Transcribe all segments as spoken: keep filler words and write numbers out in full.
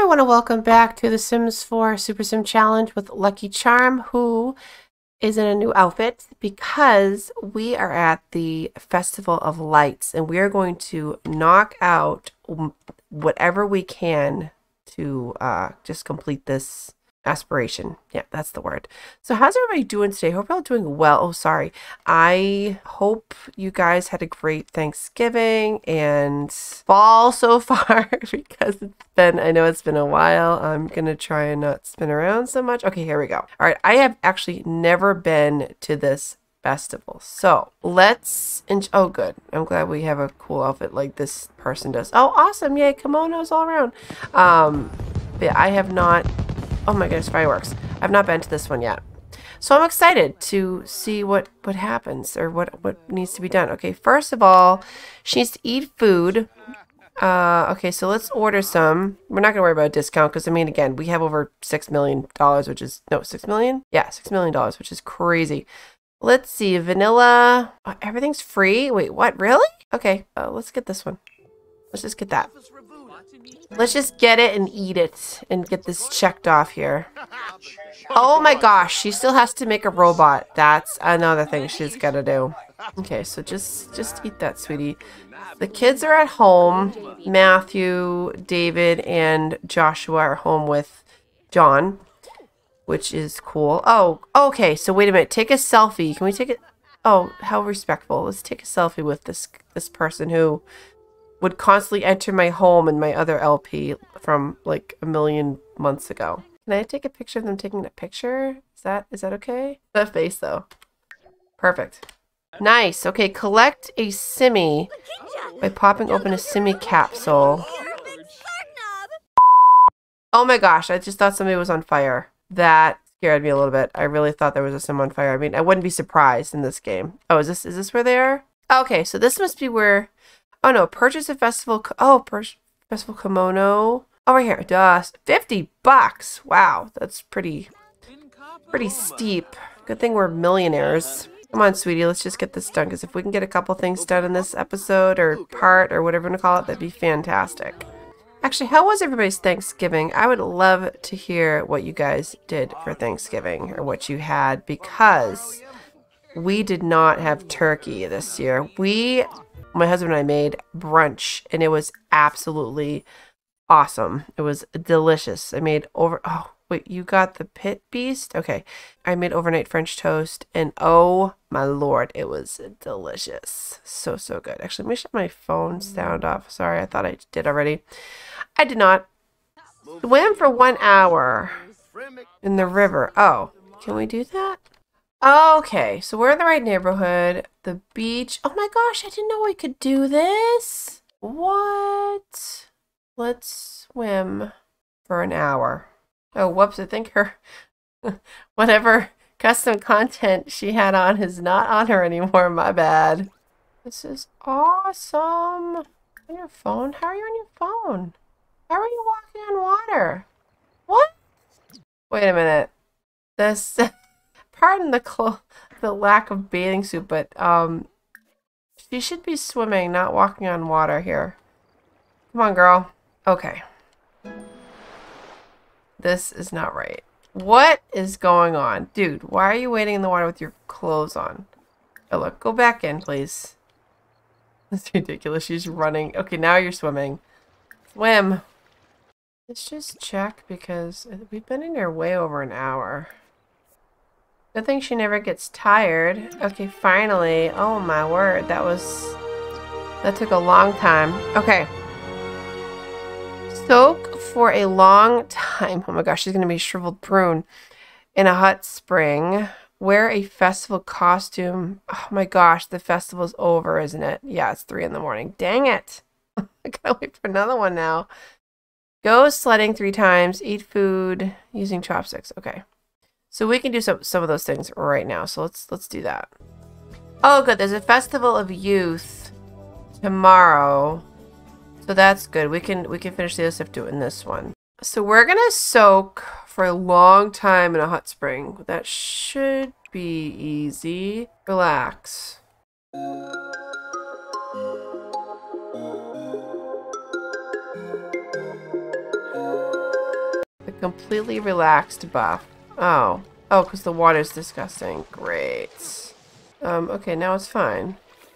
want to welcome back to the Sims four Super Sim Challenge with Lucky Charm, who is in a new outfit because we are at the Festival of Lights and we are going to knock out whatever we can to uh, just complete this aspiration. Yeah, that's the word. So how's everybody doing today? Hope you're all doing well. Oh, sorry. I hope you guys had a great Thanksgiving and fall so far because it's been, I know it's been a while. I'm going to try and not spin around so much. Okay, here we go. All right. I have actually never been to this festival. So let's, oh good. I'm glad we have a cool outfit like this person does. Oh, awesome. Yay, kimonos all around. Um, but yeah, I have not, oh my goodness, fireworks. I've not been to this one yet. So I'm excited to see what, what happens or what, what needs to be done. Okay, first of all, she needs to eat food. Uh, okay, so let's order some. We're not going to worry about a discount because, I mean, again, we have over six million dollars, which is, no, six million dollars? Yeah, six million dollars, which is crazy. Let's see, vanilla. Oh, everything's free? Wait, what? Really? Okay, uh, let's get this one. Let's just get that. Let's just get it and eat it and get this checked off here. Oh my gosh, she still has to make a robot. That's another thing she's got to do. Okay, so just just eat that, sweetie. The kids are at home. Matthew, David, and Joshua are home with John, which is cool. Oh, okay, so wait a minute. Take a selfie. Can we take it? Oh, how respectful. Let's take a selfie with this this person who would constantly enter my home in my other L P from like a million months ago. Can I take a picture of them taking a picture? Is that is that okay? That face though. Perfect. Nice. Okay, collect a Simmy by popping open a Simmy capsule. Oh my gosh, I just thought somebody was on fire. That scared me a little bit. I really thought there was a Sim on fire. I mean, I wouldn't be surprised in this game. Oh, is this is this where they are? Okay, so this must be where. Oh no, purchase a festival. Oh, festival kimono. Oh, right here. Duh. fifty bucks. Wow, that's pretty, pretty steep. Good thing we're millionaires. Come on, sweetie, let's just get this done. Because if we can get a couple things done in this episode or part or whatever you want to call it, that'd be fantastic. Actually, how was everybody's Thanksgiving? I would love to hear what you guys did for Thanksgiving or what you had because we did not have turkey this year. We... My husband and I made brunch, and it was absolutely awesome. It was delicious. I made over... Oh, wait, you got the pit beast? Okay. I made overnight French toast, and oh, my Lord, it was delicious. So, so good. Actually, let me shut my phone sound off. Sorry, I thought I did already. I did not. Swim for one hour in the river. Oh, can we do that? Okay, so we're in the right neighborhood. The beach. Oh my gosh, I didn't know we could do this. What? Let's swim for an hour. Oh, whoops, I think her whatever custom content she had on is not on her anymore. My bad. This is awesome. On your phone? How are you on your phone? How are you walking on water? What? Wait a minute. This... Pardon the clo the lack of bathing suit, but um, she should be swimming, not walking on water here. Come on, girl. Okay. This is not right. What is going on? Dude, why are you waiting in the water with your clothes on? Oh, look. Go back in, please. That's ridiculous. She's running. Okay, now you're swimming. Swim. Let's just check because we've been in here way over an hour. Good thing she never gets tired. Okay, finally. Oh my word, that was... That took a long time. Okay. Soak for a long time. Oh my gosh, she's going to be a shriveled prune. In a hot spring. Wear a festival costume. Oh my gosh, the festival's over, isn't it? Yeah, it's three in the morning. Dang it. I gotta wait for another one now. Go sledding three times. Eat food using chopsticks. Okay. So we can do some some of those things right now. So let's let's do that. Oh, good. There's a festival of youth tomorrow, so that's good. We can we can finish the other stuff doing this one. So we're gonna soak for a long time in a hot spring. That should be easy. Relax. Completely relaxed buff. Oh. Oh, because the water's disgusting. Great. Um, okay, now it's fine.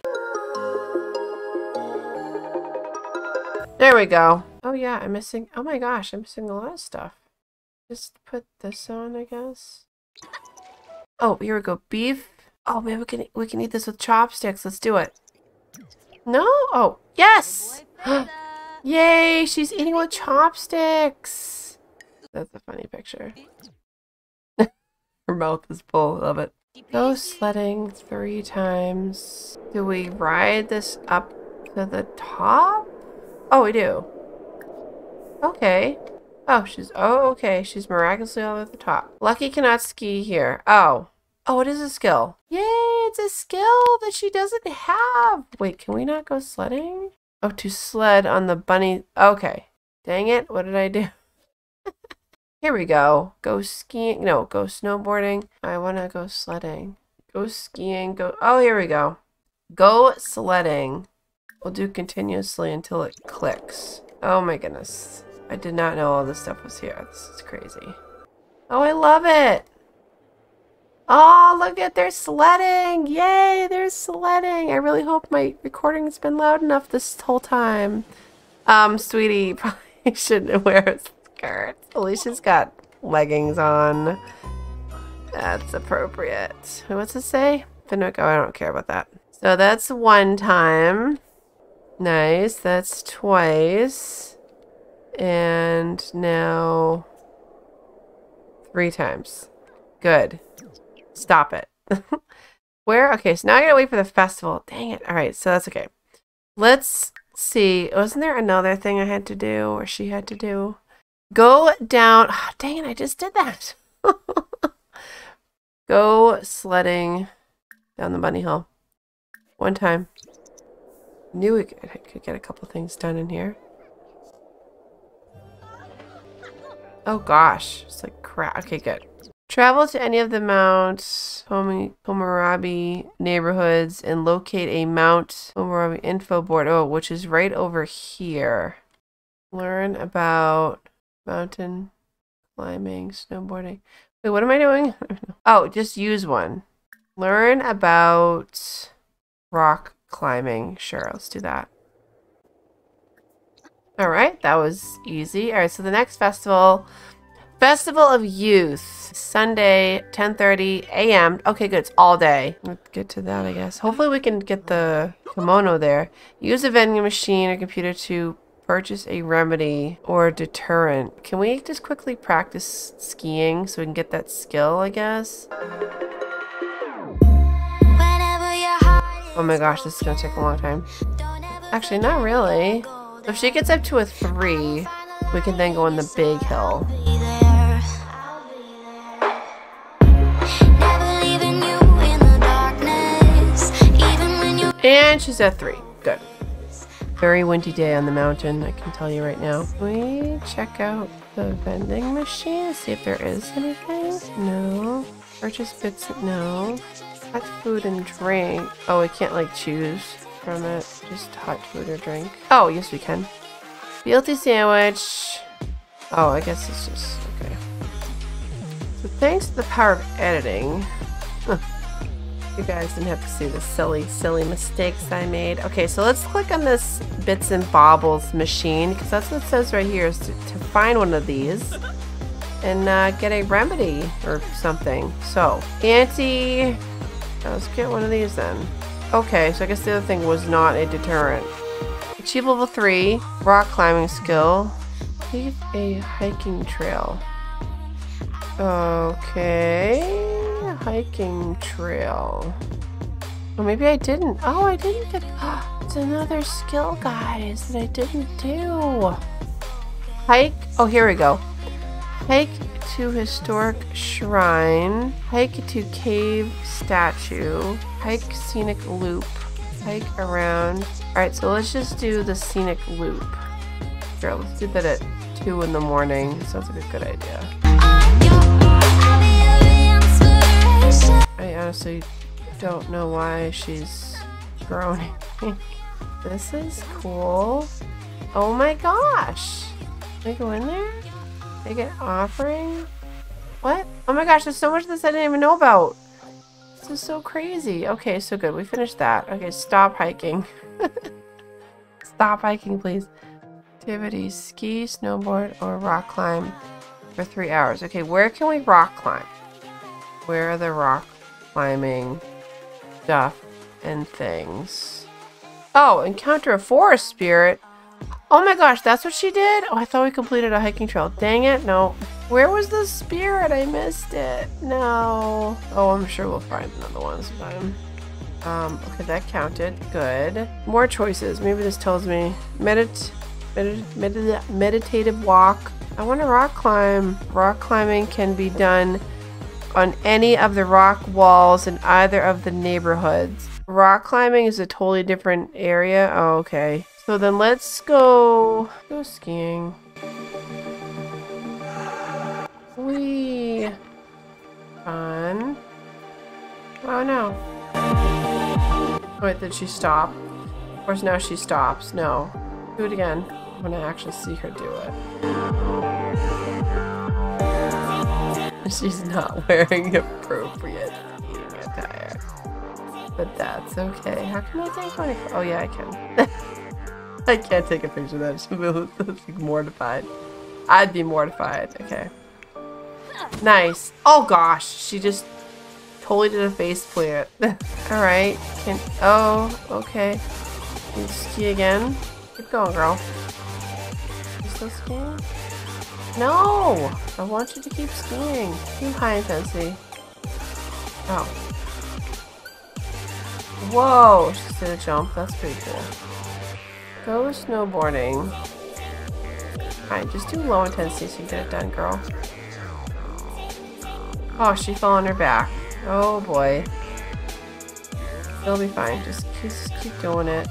There we go. Oh yeah, I'm missing, oh my gosh, I'm missing a lot of stuff. Just put this on, I guess. Oh, here we go. Beef. Oh, maybe we can we can eat this with chopsticks. Let's do it. No? Oh, yes! Yay, she's eating with chopsticks. That's a funny picture. Her mouth is full of it. Go sledding three times. Do we ride this up to the top? Oh, we do. Okay. Oh, she's, oh, okay. She's miraculously all at the top. Lucky cannot ski here. Oh. Oh, it is a skill. Yay, it's a skill that she doesn't have. Wait, can we not go sledding? Oh, to sled on the bunny. Okay. Dang it. What did I do? Here we go. Go skiing. No, go snowboarding. I want to go sledding. Go skiing. Go. Oh, here we go. Go sledding. We'll do continuously until it clicks. Oh my goodness. I did not know all this stuff was here. This is crazy. Oh, I love it. Oh, look at, they're sledding. Yay, they're sledding. I really hope my recording's been loud enough this whole time. Um, sweetie, probably shouldn't wear a skirt. Alicia's got leggings on. That's appropriate. What's it say? Pinocchio, I don't care about that. So that's one time. Nice, that's twice. And now three times. Good. Stop it. Where? Okay, so now I gotta wait for the festival. Dang it. Alright, so that's okay. Let's see. Wasn't there another thing I had to do or she had to do? Go down. Oh, dang it, I just did that. Go sledding down the bunny hill. One time. Knew we could, I could get a couple things done in here. Oh gosh, it's like crap. Okay, good. Travel to any of the Mount Hammurabi neighborhoods and locate a Mount Hammurabi info board. Oh, which is right over here. Learn about mountain climbing, snowboarding. Wait, what am I doing? Oh, just use one. Learn about rock climbing. Sure, let's do that. All right, that was easy. All right, so the next festival, Festival of Youth, Sunday, ten thirty a m Okay, good, it's all day. Let's get to that, I guess. Hopefully we can get the kimono there. Use a vending machine or computer to purchase a remedy or deterrent. Can we just quickly practice skiing so we can get that skill, I guess? Oh my gosh, this is gonna take a long time. Actually, not really. If she gets up to a three, we can then go on the big hill. And she's at three. Good. Very windy day on the mountain, I can tell you right now. Can we check out the vending machine? See if there is anything? No. Purchase bits? No. Hot food and drink. Oh, we can't like choose from it. Just hot food or drink. Oh, yes we can. B L T sandwich. Oh, I guess it's just, okay. So thanks to the power of editing, huh, you guys didn't have to see the silly, silly mistakes I made. Okay, so let's click on this bits and baubles machine, because that's what it says right here, is to, to find one of these and uh, get a remedy or something. So, anti, let's get one of these then. Okay, so I guess the other thing was not a deterrent. Achieve level three, rock climbing skill. Leave a hiking trail. Okay. Hiking trail. Oh, maybe I didn't. Oh, I didn't get. It's another skill, guys, that I didn't do. Hike. Oh, here we go. Hike to historic shrine. Hike to cave statue. Hike scenic loop. Hike around. All right, so let's just do the scenic loop. Sure, let's do that at two in the morning. Sounds like a good idea. I honestly don't know why she's groaning. This is cool. Oh my gosh. Can I go in there? Take an offering? What? Oh my gosh, there's so much of this I didn't even know about. This is so crazy. Okay, so good. We finished that. Okay, stop hiking. Stop hiking, please. Activities, ski, snowboard, or rock climb for three hours. Okay, where can we rock climb? Where are the rock climbing stuff and things? Oh, encounter a forest spirit. Oh my gosh, that's what she did? Oh, I thought we completed a hiking trail. Dang it, no. Where was the spirit? I missed it. No. Oh, I'm sure we'll find another one sometime. Um, okay, that counted. Good. More choices. Maybe this tells me. Medit medit medit meditative walk. I want to rock climb. Rock climbing can be done on any of the rock walls in either of the neighborhoods. Rock climbing is a totally different area. Oh, okay. So then let's go go skiing. Whee! Fun. Oh no. Wait, did she stop? Of course now she stops. No. Do it again. I'm gonna actually see her do it. She's not wearing appropriate skiing attire. But that's okay. How can I take one? Oh yeah, I can. I can't take a picture of that. She looks like mortified. I'd be mortified. Okay. Nice. Oh gosh, she just totally did a face plant. Alright. Can oh, okay. Can you ski again? Keep going, girl. You still skiing? No! I want you to keep skiing. Keep high intensity. Oh. Whoa! She did a jump. That's pretty cool. Go snowboarding. Alright, just do low intensity so you get it done, girl. Oh, she fell on her back. Oh boy. It'll be fine. Just keep, just keep doing it.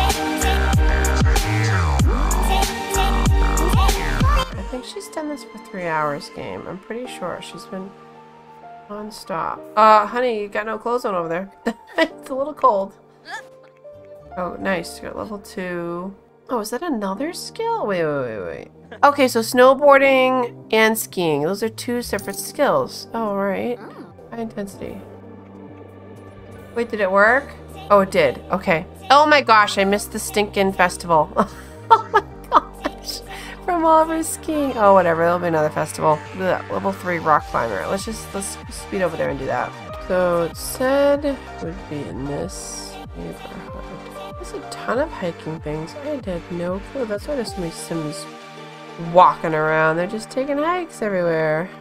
I think she's done this for three hours game. I'm pretty sure she's been non-stop. Uh, honey, you got no clothes on over there. It's a little cold. Oh, nice. You got level two. Oh, is that another skill? Wait, wait, wait, wait. Okay, so snowboarding and skiing. Those are two separate skills. Oh, right. High intensity. Wait, did it work? Oh, it did. Okay. Oh my gosh, I missed the stinking festival. Oh my gosh. From all of her skiing. Oh, whatever. There'll be another festival. Ugh, level three rock climber. Let's just let's speed over there and do that. So it said it would be in this neighborhood. There's a ton of hiking things. I had no clue. That's why there's so many Sims walking around. They're just taking hikes everywhere.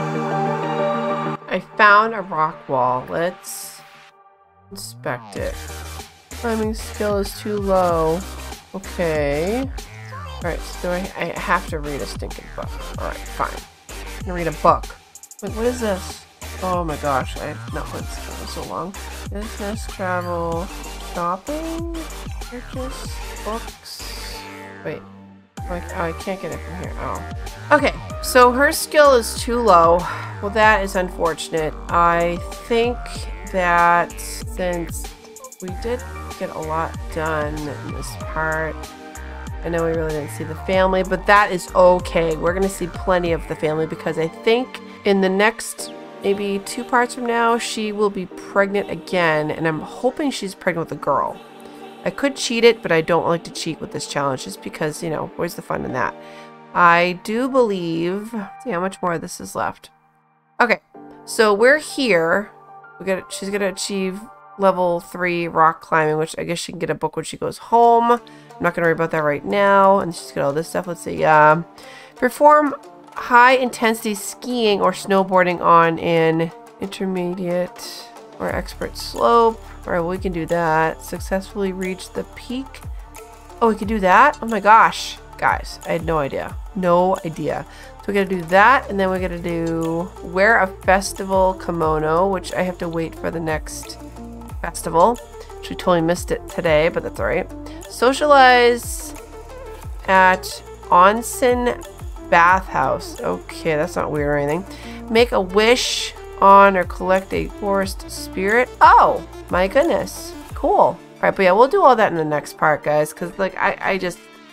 I found a rock wall. Let's inspect it. Climbing skill is too low. Okay. Alright, so I, I have to read a stinking book. Alright, fine. I'm gonna read a book. Wait, what is this? Oh my gosh, I have not played this game in so long. Business, travel, shopping, purchase, books. Wait. Oh, I, oh, I can't get it from here. Oh. Okay, so her skill is too low. Well, that is unfortunate. I think that since we did get a lot done in this part, I know we really didn't see the family, but that is okay. We're going to see plenty of the family because I think in the next maybe two parts from now, she will be pregnant again, and I'm hoping she's pregnant with a girl. I could cheat it, but I don't like to cheat with this challenge just because, you know, where's the fun in that? I do believe, let's see how much more of this is left. Okay, so we're here. We got, she's going to achieve level three rock climbing, which I guess she can get a book when she goes home. I'm not going to worry about that right now. And she's got all this stuff. Let's see. Um, perform high intensity skiing or snowboarding on an intermediate or expert slope. All right, well, we can do that. Successfully reach the peak. Oh, we can do that? Oh my gosh. Guys, I had no idea. No idea. So we got to do that, and then we got to do wear a festival kimono, which I have to wait for the next festival. She totally missed it today, but that's all right. Socialize at onsen bathhouse. Okay, that's not weird or anything. Make a wish on or collect a forest spirit. Oh my goodness, cool. All right, but yeah, we'll do all that in the next part, guys, because like I, I just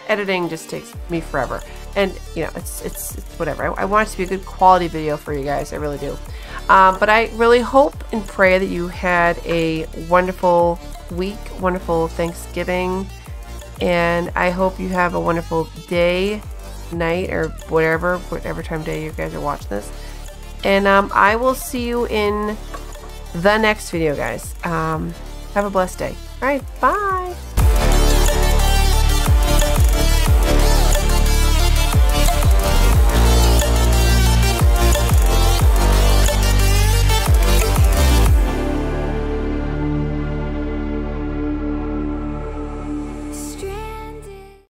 editing just takes me forever. And, you know, it's, it's, it's whatever. I, I want it to be a good quality video for you guys. I really do. Um, but I really hope and pray that you had a wonderful week, wonderful Thanksgiving. And I hope you have a wonderful day, night, or whatever, whatever time of day you guys are watching this. And um, I will see you in the next video, guys. Um, have a blessed day. All right, bye.